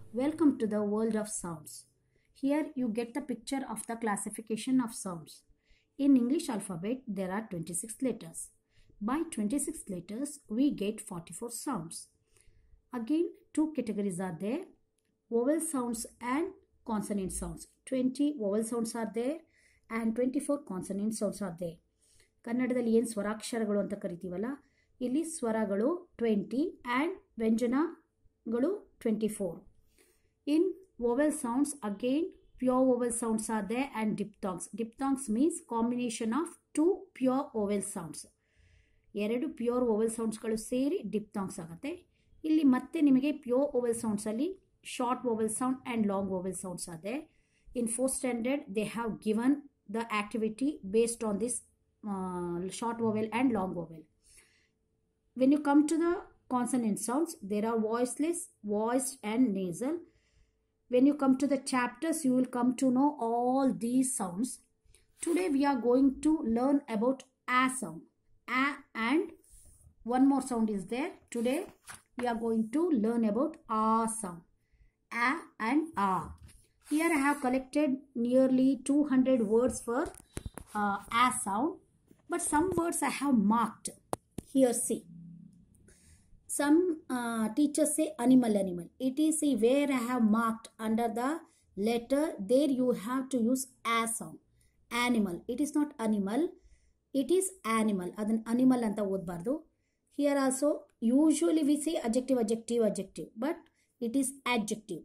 Welcome to the world of sounds. Here you get the picture of the classification of sounds. In English alphabet, there are 26 letters. By 26 letters, we get 44 sounds. Again, two categories are there, vowel sounds and consonant sounds. 20 vowel sounds are there and 24 consonant sounds are there. ಕನ್ನಡದಲ್ಲಿ ಏನು ಸ್ವರಾಕ್ಷರಗಳು ಅಂತ ಕರಿತೀವಲ್ಲ, ಇಲ್ಲಿ ಸ್ವರಗಳು 20 and ವ್ಯಂಜನಗಳು 24. In vowel sounds, again pure vowel sounds are there and diphthongs. Diphthongs means combination of two pure vowel sounds. ಎರಡು pure vowel ಸೌಂಡ್ಸ್ಗಳು ಸೇರಿ ಡಿಪ್ಥಾಂಗ್ಸ್ ಆಗುತ್ತೆ. ಇಲ್ಲಿ ಮತ್ತೆ ನಿಮಗೆ ಪ್ಯೂರ್ ವೋವೆಲ್ ಸೌಂಡ್ಸಲ್ಲಿ short vowel sound and long vowel sounds ಇದೆ. In 4th standard they have given the activity based on this short vowel and long vowel. When you come to the consonant sounds, there are voiceless, voiced and nasal. When you come to the chapters, you will come to know all these sounds. Today we are going to learn about a sound. A and one more sound is there. Today we are going to learn about a sound. A and a. Here I have collected nearly 200 words for a sound. But some words I have marked. Here see. Some teachers say animal. It is where I have marked under the letter. There you have to use a sound. Animal. It is not animal. It is animal. Adan animal anta odbardu. Here also usually we say adjective. But it is adjective.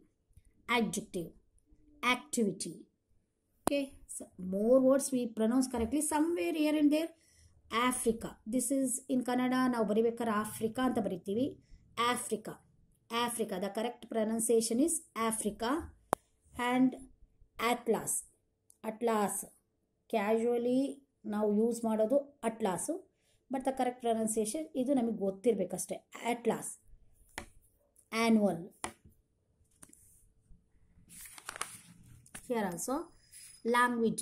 Activity. Okay. So more words we pronounce correctly. Somewhere here and there. Africa. This is in Kannada ನಾವು ಬರಿಬೇಕಾದ್ರೆ Africa ಅಂತ ಬರಿತೀವಿ. Africa. The correct pronunciation is Africa. And Atlas. Casually ನಾವು use ಮಾಡೋದು atlas. But the correct pronunciation ಇದು ನಮಗೆ ಗೊತ್ತಿರಬೇಕಷ್ಟೇ. Atlas. Annual. Here also language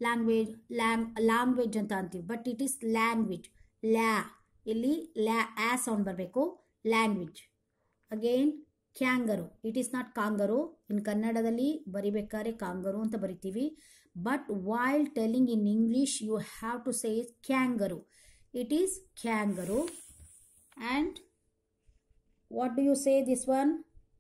ಅಂತ ಅಂತೀವಿ, but it is language. ಇಲ್ಲಿ ಆ ಸೌಂಡ್ ಬರಬೇಕು. Language. Again kangaroo. It is not kangaroo. In ಕನ್ನಡದಲ್ಲಿ ಬರಿಬೇಕಾದ್ರೆ ಕಾಂಗರು ಅಂತ ಬರಿತೀವಿ, but while telling in English you have to say kangaroo. It is kangaroo. And what do you say this one?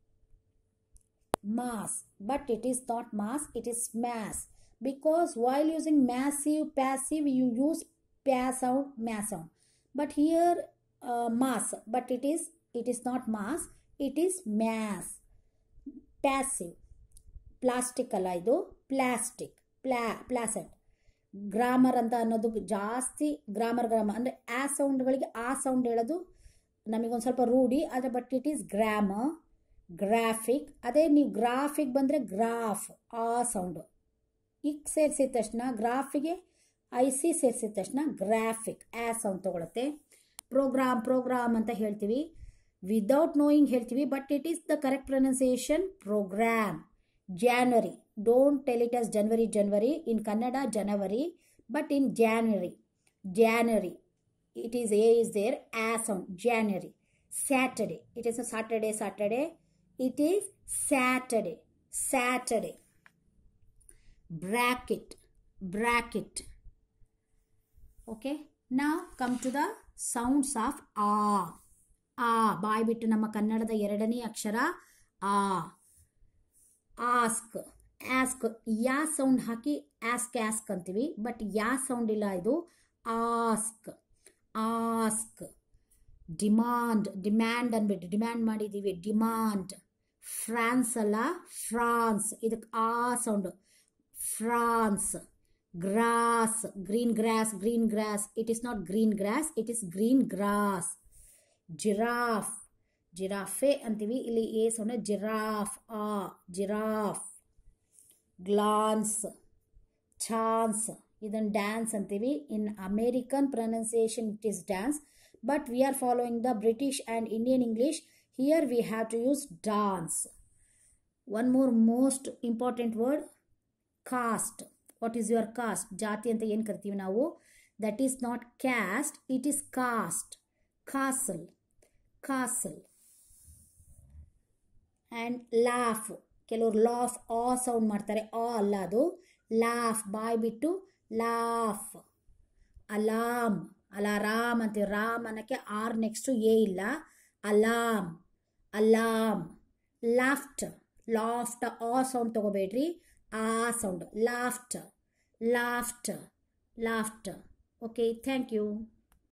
Mass. But it is not mass, it is mass. Because while using massive, passive, you use mass sound. But here mass. But it is not mass, it is mass. Passive. Plastic ಅಲ್ಲ ಇದು, plastic. ಪ್ಲಾಸೆಂಟ್. Grammar ಅಂತ ಅನ್ನೋದು ಜಾಸ್ತಿ grammar ಅಂದರೆ ಆ ಸೌಂಡ್ಗಳಿಗೆ ಆ sound ಹೇಳೋದು ನಮಗೊಂದು ಸ್ವಲ್ಪ ರೂಢಿ. ಆದರೆ but it is grammar. Graphic. ಅದೇ ನೀವು ಗ್ರಾಫಿಕ್ ಬಂದರೆ ಗ್ರಾಫ್ ಆ ಸೌಂಡು. ಇಕ್ ಸೇರಿಸಿದ ತಕ್ಷಣ ಗ್ರಾಫಿಗೆ IC ಸೇರಿಸಿದ ತಕ್ಷಣ ಗ್ರಾಫಿಕ್ ಆ ಸೌಂಡ್ ತೊಗೊಳುತ್ತೆ. ಪ್ರೋಗ್ರಾಮ್ ಅಂತ ಹೇಳ್ತೀವಿ. ವಿದೌಟ್ ನೋಯಿಂಗ್ ಹೇಳ್ತೀವಿ, but it is the correct pronunciation program. January. Don't tell it as January. In Kannada January, but in January it is a is there, ಆ sound. January. Saturday. It is a Saturday. It is Saturday. Bracket. Okay. Now come to the sounds of a. ಬಾಯ್ ಬಿಟ್ಟು ನಮ್ಮ ಕನ್ನಡದ ಎರಡನೇ ಅಕ್ಷರ ಆ. Ask. ಯಾ sound ಹಾಕಿ ಆಸ್ಕ್ ಅಂತೀವಿ, ಬಟ್ ಯಾ ಸೌಂಡ್ ಇಲ್ಲ, ಇದು ಆಸ್ಕ್. ಡಿಮ್ಯಾಂಡ್ ಅಂದ್ಬಿಟ್ಟು ಡಿಮ್ಯಾಂಡ್ ಮಾಡಿದ್ದೀವಿ. ಡಿಮಾಂಡ್. ಫ್ರಾನ್ಸ್ ಅಲ್ಲ, ಫ್ರಾನ್ಸ್. ಇದಕ್ಕೆ ಆ sound. France. Grass. Green grass. It is not green grass, it is green grass. Giraffe ಅಂತೀವಿ, ಇಲ್ಲಿ A sound. Giraffe. Glance. Chance. ಇದನ್ನು ಡ್ಯಾನ್ಸ್ ಅಂತೀವಿ. In American pronunciation it is dance, but we are following the British and Indian English. Here we have to use dance. One more most important word, caste. What is your caste? ಜಾತಿ ಅಂತ ಏನು ಕರಿತೀವಿ ನಾವು? That is not caste, it is caste. Castle. And laugh. ಕೆಲವರು laugh ಆ sound ಮಾಡ್ತಾರೆ, ಆ ಅಲ್ಲ ಅದು, ಲಾಫ್ ಬಾಯ್ ಬಿಟ್ಟು ಲಾಫ್. ಅಲಾಮ್, ಅಲಾರಾಮ್ ಅಂತೀವಿ, ರಾಮ್ ಅನ್ನೋಕ್ಕೆ ಆರ್ ನೆಕ್ಸ್ಟು ಎ ಇಲ್ಲ, ಅಲಾಮ್, ಅಲಾಮ್. ಲಾಫ್ಟ್, ಲಾಫ್ಟ್ ಆ ಸೌಂಡ್ ತಗೋಬೇಡ್ರಿ, ಆ sound, loft, loft, loft. Okay, thank you.